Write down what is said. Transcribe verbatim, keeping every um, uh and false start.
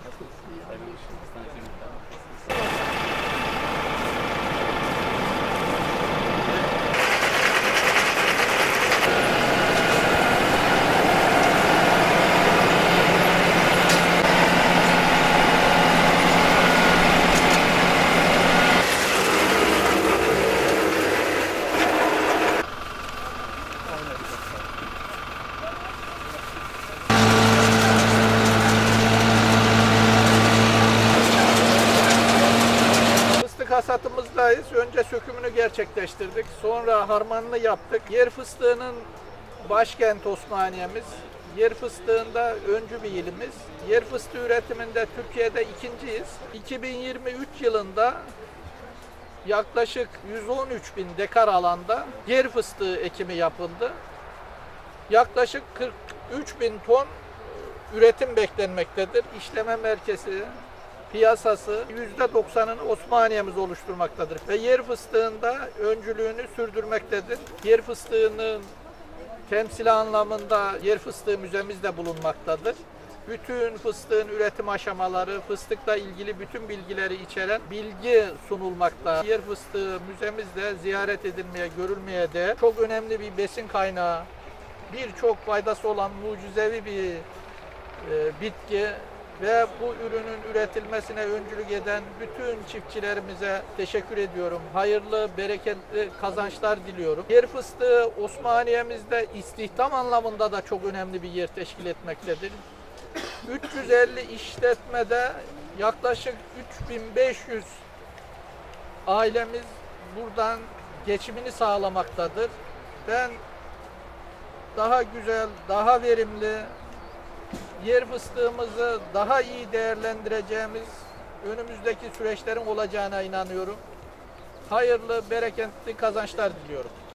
Hasatımızdayız. Önce sökümünü gerçekleştirdik. Sonra harmanını yaptık. Yer fıstığının başkenti Osmaniye'miz. Yer fıstığında öncü bir ilimiz. Yer fıstığı üretiminde Türkiye'de ikinciyiz. iki bin yirmi üç yılında yaklaşık yüz on üç bin dekar alanda yer fıstığı ekimi yapıldı. Yaklaşık kırk üç bin ton üretim beklenmektedir. İşleme merkezi, piyasası yüzde doksanını Osmaniye'miz oluşturmaktadır ve yer fıstığında öncülüğünü sürdürmektedir. Yer fıstığının temsili anlamında yer fıstığı müzemiz de bulunmaktadır. Bütün fıstığın üretim aşamaları, fıstıkla ilgili bütün bilgileri içeren bilgi sunulmakta. Yer fıstığı müzemiz de ziyaret edilmeye, görülmeye değer. Çok önemli bir besin kaynağı, birçok faydası olan mucizevi bir e, bitki. Ve bu ürünün üretilmesine öncülük eden bütün çiftçilerimize teşekkür ediyorum. Hayırlı, bereketli kazançlar diliyorum. Yer fıstığı Osmaniye'mizde istihdam anlamında da çok önemli bir yer teşkil etmektedir. üç yüz elli işletmede yaklaşık üç bin beş yüz ailemiz buradan geçimini sağlamaktadır. Ben daha güzel, daha verimli, yer fıstığımızı daha iyi değerlendireceğimiz önümüzdeki süreçlerin olacağına inanıyorum. Hayırlı, bereketli kazançlar diliyorum.